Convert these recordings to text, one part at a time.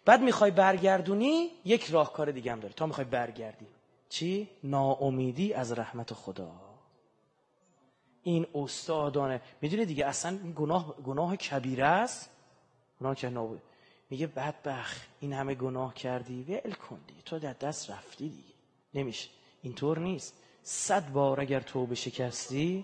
بعد میخوای برگردونی، یک راهکار دیگه هم داره تا میخوای برگردی. چی؟ ناامیدی از رحمت خدا. این استادانه میدونی دیگه اصلا گناه کبیره است. گناه که نابود. میگه بدبخت این همه گناه کردی، ول کن دیگه، تو در دست رفتی دیگه، نمیشه. اینطور نیست. 100 بار اگر توبه شکستی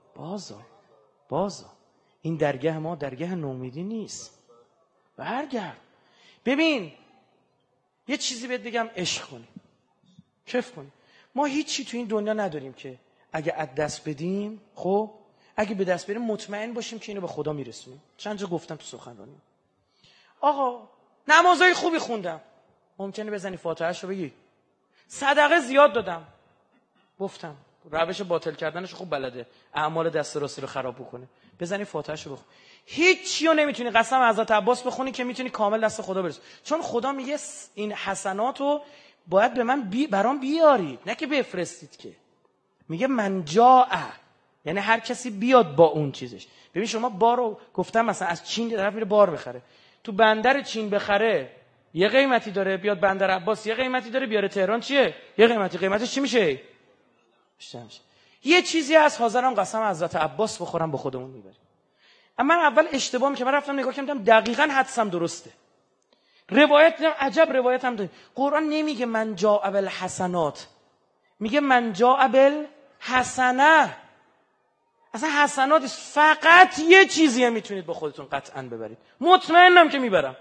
بازا. این درگاه ما درگاه نومیدی نیست. برگرد. ببین یه چیزی بهت بگم، عشق کنی، کیف کنی. ما هیچی تو این دنیا نداریم که اگه از دست بدیم، خب اگه به دست بریم مطمئن باشیم که اینو به خدا میرسونیم. چند جا گفتم تو سخنرانی، آقا نمازهای خوبی خوندم، ممکنه بزنی فاتحه‌شو بگی، صدقه زیاد دادم، گفتم روش باطل کردنش خوب بلده، اعمال دست راستی رو خراب بکنه، بزنی فاتحه‌شو بخون. هیچیو نمیتونی قسم حضرت عباس بخونی که میتونی کامل دست خدا برسی، چون خدا میگه این حسناتو باید به من برام بیارید، نه که بفرستید. که میگه من جاء، یعنی هر کسی بیاد با اون چیزش. ببین شما بارو گفتم مثلا از چین طرف میره بار بخره، تو بندر چین بخره یه قیمتی داره، بیاد بندر عباس یه قیمتی داره، بیاره تهران چیه یه قیمتی. قیمتش چی میشه؟ بیشتر میشه. یه چیزی از حاضرم قسم حضرت عباس بخورم با خودمون میبریم. اما من اول اشتباه میکنم، من رفتم نگاه کردم دقیقاً حدسم درسته. روایت عجب روایت هم داره. قرآن نمیگه من جاء بالحسنات، میگه من جاء بالحسنه. اصلا حسنات فقط یه چیزیه میتونید با خودتون قطعاً ببرید، مطمئنم که میبرم.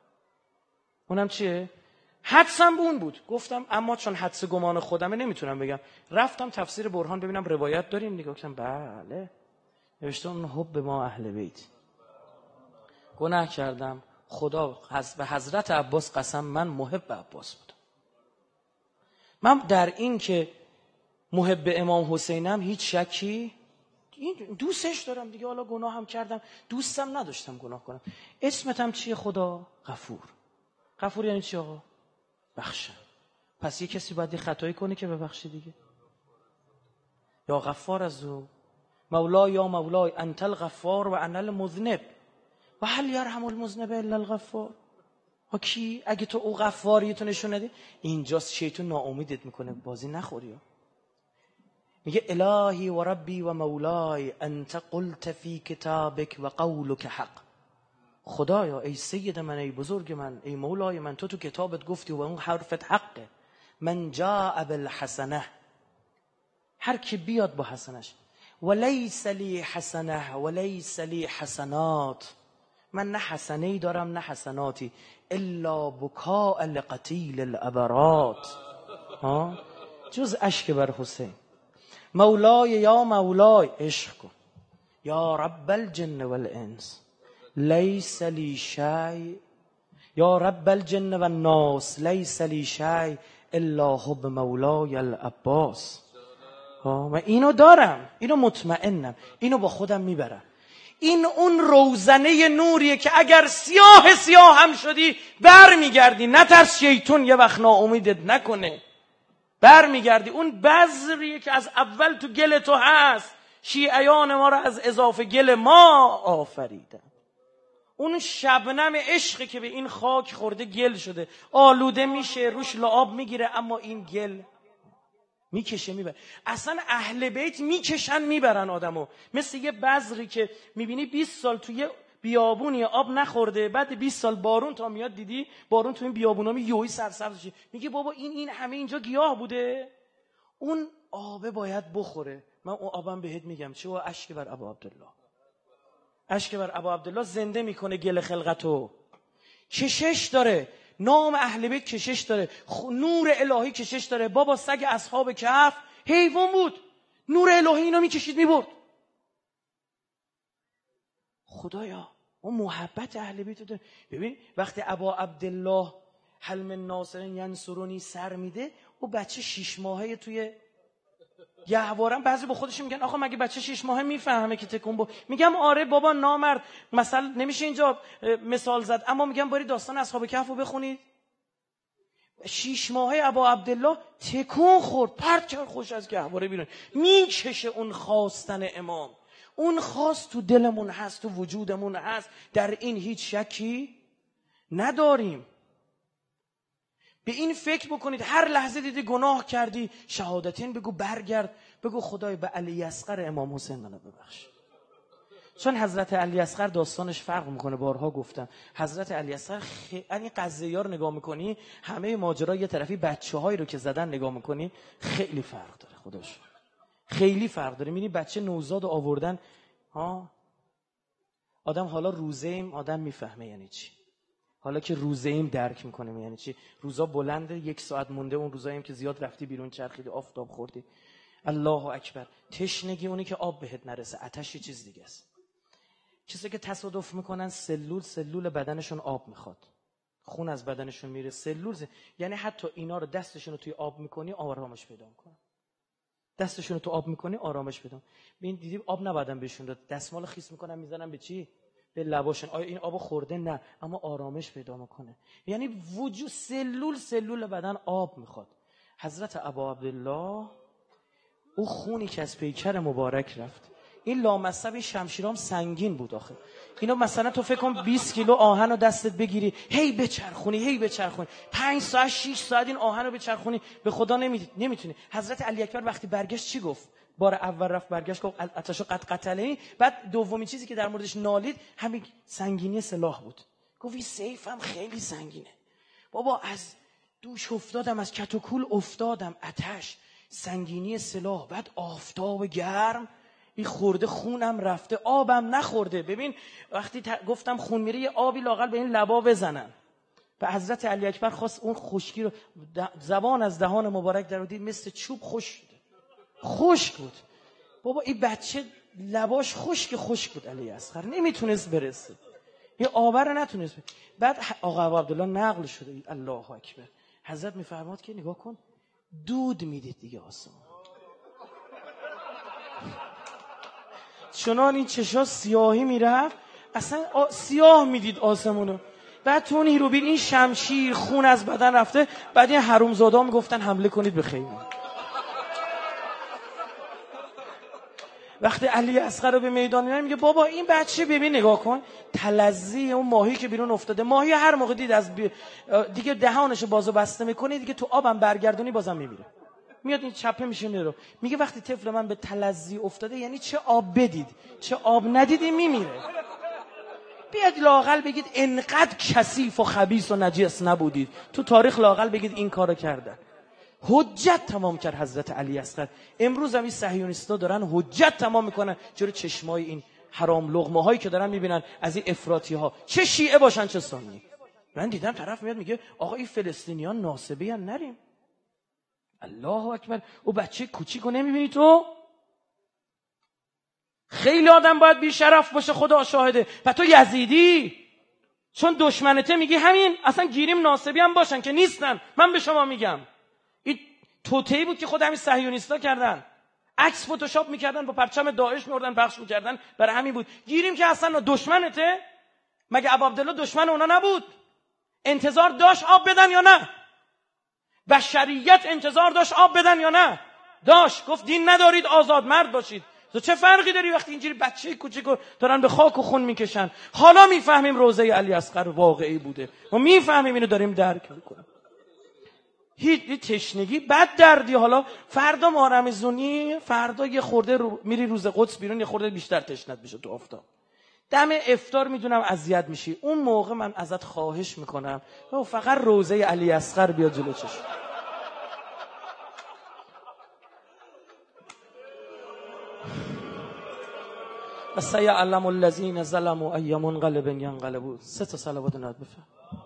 اونم چیه؟ حدسم اون بود. گفتم اما چون حدس گمان خودمه نمیتونم بگم. رفتم تفسیر برهان ببینم روایت داریم، نگاه کردم بله نوشته اون حب ما اهل بیت. گناه کردم، خدا به حضرت عباس قسم من محب عباس بودم. من در این که محب امام حسینم هیچ شکی، این دوستش دارم دیگه، حالا گناه هم کردم، دوستم نداشتم گناه کنم. اسمتم چیه خدا؟ غفور. غفور یعنی چی آقا؟ بخشم. پس یه کسی باید یه خطایی کنه که ببخشه دیگه. یا غفار از او مولای یا مولای انت الغفار و انا المذنب و هل یرحم المذنب الا الغفار. ها کی؟ اگه تو او غفاریتو نشون ندی، اینجاست شیطان ناامیدت میکنه بازی نخوری. میگه الهی و ربی و مولای انت قلت فی کتابک و قولک حق. خدایا ای سید من، ای بزرگ من، ای مولای من، تو کتابت گفتی و اون حرفت حقه. من جاء بالحسنه، هر کی بیاد با حسنش. ولیس لی حسنه ولیس لی حسنات، من نه حسنه‌ای دارم نه حسناتی، الا بکاء لقتیل الابرات، جز اشک بر حسین. مولای یا مولای، عشق کن. یا رب الجن والانس لیس لی شیء، یا رب الجن والناس لیس لی شیء الا حب مولای العباس. من اینو دارم، اینو مطمئنم، اینو با خودم میبرم. این اون روزنه نوریه که اگر سیاه هم شدی برمیگردی. نترس شیطان یه وقت ناامیدت نکنه، برمیگردی. اون بذریه که از اول تو گل تو هست. شیعیان ما را از اضافه گل ما آفریدن. اون شبنم عشقی که به این خاک خورده گل شده، آلوده میشه، روش لعاب میگیره، اما این گل میکشه میبره. اصلا اهل بیت میکشن میبرن آدمو. مثل یه بذری که میبینی 20 سال توی بیابونی آب نخورده، بعد 20 سال بارون تا میاد، دیدی بارون تو این بیابونا یوهی سرسبز میشه، میگه بابا این همه اینجا گیاه بوده، اون آبه باید بخوره. من اون آبم بهت میگم چه؟ اشک بر ابو عبدالله. اشک بر ابو عبدالله زنده میکنه گل خلقتو. کشش داره، نام اهل بیت کشش داره، نور الهی کشش داره. بابا سگ اصحاب کهف حیوان بود، نور الهی اینو میکشید میبرد. خدایا اون محبت اهل بیت داره. ببین وقتی ابا عبدالله هل من ناصر ینصرونی سر میده، او بچه 6 ماهه توی گهوارم. بعضی با خودشون میگن آقا مگه بچه 6 ماهه میفهمه که تکون بو؟ میگم آره بابا نامرد، مثلا نمیشه اینجا مثال زد، اما میگم باری داستان اصحاب کهف رو بخونید. 6 ماهه ابا عبدالله تکون خورد، پرت کرد خوش از گهواره بیرون. میکشه اون خواستن امام. اون خواست تو دلمون هست، تو وجودمون هست، در این هیچ شکی نداریم. به این فکر بکنید هر لحظه دیدی گناه کردی شهادتین بگو برگرد، بگو خدای به علی اصغر امام حسین منو ببخش. چون حضرت علی اصغر داستانش فرق میکنه، بارها گفتم حضرت علی اصغر این قضیه‌ها رو نگاه میکنی، همه ماجرا یه طرفی بچه‌هایی رو که زدن نگاه میکنی، خیلی فرق داره. خداش خیلی فرق داره. میبینی بچه نوزاد آوردن آدم حالا روزه ایم آدم میفهمه یعنی چی. حالا که روزه ایم درک میکنه یعنی چی. روزا بلنده، 1 ساعت مونده، اون روزاییم که زیاد رفتی بیرون چرخیدی آفتاب خوردی. الله اکبر. تشنگی اونی که آب بهت نرسه، آتش یه چیز دیگه است. کسی که تصادف میکنن سلول بدنشون آب میخواد، خون از بدنشون میره، یعنی حتی اینا رو دستشون رو توی آب میکنی آرامش پیدا میکنن. دستشون رو تو آب میکنی آرامش پیدا. ببین دیدی آب نبادن بهشون داد، دستمال خیس میکنن میزنن به چی؟ به لباشون. آیا این آب خورده؟ نه، اما آرامش پیدا میکنه. یعنی وجود سلول بدن آب میخواد. حضرت ابا عبدالله او خونی که از پیکر مبارک رفت، این لامصب شمشیرام سنگین بود آخه. اینو مثلا تو فکر کن 20 کیلو آهن رو دستت بگیری هی بچرخونی 5 ساعت 6 ساعت این آهن رو بچرخونی، به خدا نمیتونی. حضرت علی اکبر وقتی برگشت چی گفت؟ بار اول رفت برگشت گفت آتشو قتلنی. بعد دومین چیزی که در موردش نالید همین سنگینی سلاح بود. گفت این سیفم خیلی سنگینه بابا، از دوش افتادم، از کت و کول افتادم، آتش، سنگینی سلاح، بعد آفتاب گرم، این خورده خونم رفته، آبم نخورده. ببین وقتی گفتم خون میره یه آبی لااقل به این لبا بزنن. به حضرت علی اکبر خواست اون خشکی رو، زبان از دهان مبارک در دید مثل چوب خشک بود. بابا این بچه لباش خشک بود. علی اصغر نمیتونست برسه، یه آبر رو نتونست بعد آقا عبدالله نقل شده. الله اکبر. حضرت میفرماد که نگاه کن دود میدید دیگه آسمان، چنان این چشا سیاهی میرفت، اصلا سیاه میدید آسمونو. بعد تو اون هیروبین این شمشیر خون از بدن رفته، بعد این حرومزادا میگفتن حمله کنید به خیمه. وقتی علی اصغر رو به میدان میاره میگه بابا این بچه ببین نگاه کن تلذی اون ماهی که بیرون افتاده. ماهی هر موقع دید از دیگه دهانشو بازو بسته میکنه دیگه، تو آبم برگردونی بازم میمیره، میاد این چپه میشه میره. میگه وقتی طفل من به تلذی افتاده یعنی چه آب بدید چه آب ندیدی میمیره. بیاد لااقل بگید انقدر کثیف و خبیث و نجس نبودید تو تاریخ، لااقل بگید این کارو کردن. حجت تمام کرد حضرت علی اصغر. امروز هم این صهیونیستا دارن حجت تمام میکنن جلوی چشمای این حرام لقمه هایی که دارن میبینن از این افراطی ها، چه شیعه باشن چه سنی. من دیدم طرف میاد میگه آقا این فلسطینیان ناصبی ان نریم. الله اکبر. او بچه کوچیکو نمیبینی تو؟ خیلی آدم باید بی شرف باشه، خدا شاهده. و تو یزیدی چون دشمنته میگی همین اصلا گیریم ناصبی هم باشن که نیستن. من به شما میگم این توطئه‌ای بود که خود همین صهیونیستا کردن، عکس فتوشاپ میکردن با پرچم داعش میوردن پخش میکردن، برای همین بود. گیریم که اصلا دشمنته. مگه ابو عبدالله دشمن اونا نبود؟ انتظار داشت آب بدن یا نه؟ بشریت انتظار داشت آب بدن یا نه؟ داشت. گفت دین ندارید آزاد مرد باشید. تو چه فرقی داری وقتی اینجوری بچه کوچیکو دارن به خاک و خون میکشن؟ حالا میفهمیم روزه علی اصغر واقعی بوده و میفهمیم اینو داریم درک میکنیم. هیچ تشنگی بد دردی. حالا فردا مارمزونی، فردا یه خورده میری روز قدس بیرون یه خورده بیشتر تشنت میشه تو آفتاب. دم افطار میدونم اذیت میشی، اون موقع من ازت خواهش میکنم فقط روزه علی اصغر بیا جلو چشم. و سیعلم الذین ظلموا ای منقلب ینقلبون. 3 تا صلوات نات بفرم.